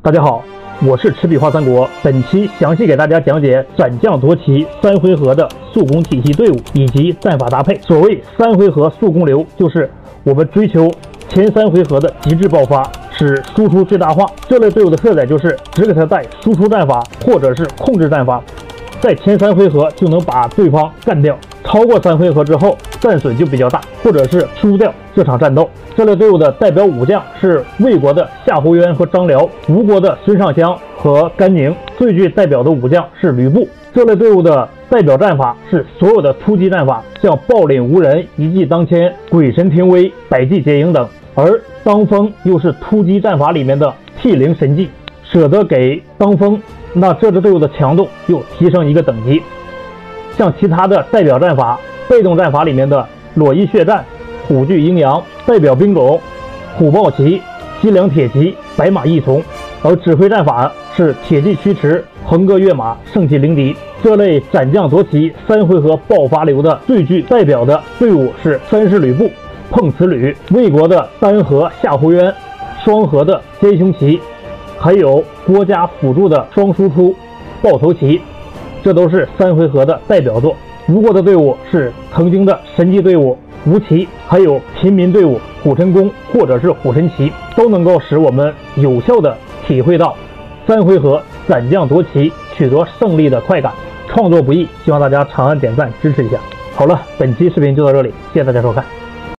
大家好，我是持笔画三国。本期详细给大家讲解斩将夺旗3回合的速攻体系队伍以及战法搭配。所谓3回合速攻流，就是我们追求前3回合的极致爆发，使输出最大化。这类队伍的特点就是只给他带输出战法或者是控制战法，在前3回合就能把对方干掉。超过3回合之后，战损就比较大，或者是输掉这场战斗。这类队伍的代表武将是魏国的夏侯渊和张辽，吴国的孙尚香和甘宁。最具代表的武将是吕布。这类队伍的代表战法是所有的突击战法，像暴领无人、一骑当千、鬼神听威、百骑劫营等。而当锋又是突击战法里面的替灵神技，舍得给当锋，那这支队伍的强度又提升一个等级。像其他的代表战法，被动战法里面的裸衣血战、虎踞阴阳，代表兵种虎豹骑、西凉铁骑、白马义从。而指挥战法是铁骑驱驰、横戈跃马、盛气凌敌。这类斩将夺旗3回合爆发流的最具代表的队伍是三师吕布、碰瓷吕、魏国的单核夏侯渊、双核的奸雄旗，还有郭嘉辅助的双输出豹头旗。这都是3回合的代表作。吴国的队伍是曾经的神级队伍吴齐，还有平民队伍虎臣公或者是虎臣骑，都能够使我们有效的体会到3回合斩将夺旗取得胜利的快感。创作不易，希望大家长按点赞支持一下。好了，本期视频就到这里，谢谢大家收看。